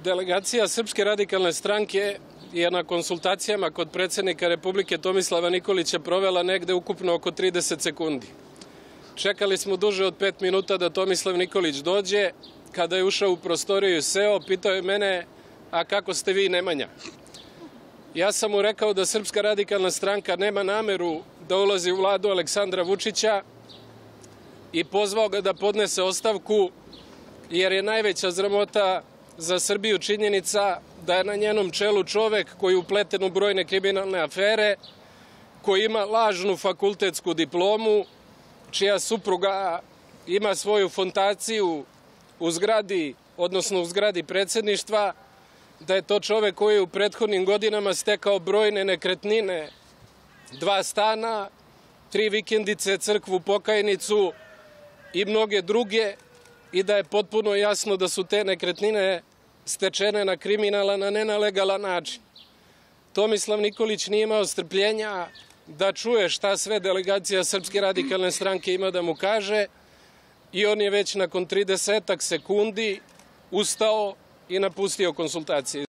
Delegacija Srpske radikalne stranke je na konsultacijama kod predsednika Republike Tomislava Nikolića provela negde ukupno oko 30 sekundi. Čekali smo duže od 5 minuta da Tomislav Nikolić dođe. Kada je ušao u prostoriju i seo, pitao je mene, a kako ste vi, Nemanja? Ja sam mu rekao da Srpska radikalna stranka nema nameru da ulazi u vladu Aleksandra Vučića i pozvao ga da podnese ostavku, jer je najveća sramota za Srbiju činjenica da je na njenom čelu čovek koji je upleten u brojne kriminalne afere, koji ima lažnu fakultetsku diplomu, čija supruga ima svoju fondaciju u zgradi, odnosno u zgradi predsedništva, da je to čovek koji je u prethodnim godinama stekao brojne nekretnine, 2 stana, 3 vikendice, crkvu, pokajnicu i mnoge druge, i da je potpuno jasno da su te nekretnine stečene na kriminalan, a ne na legalan način. Tomislav Nikolić nije imao strpljenja da čuje šta sve delegacija Srpske radikalne stranke ima da mu kaže i on je već nakon 30 sekundi ustao i napustio konsultacije.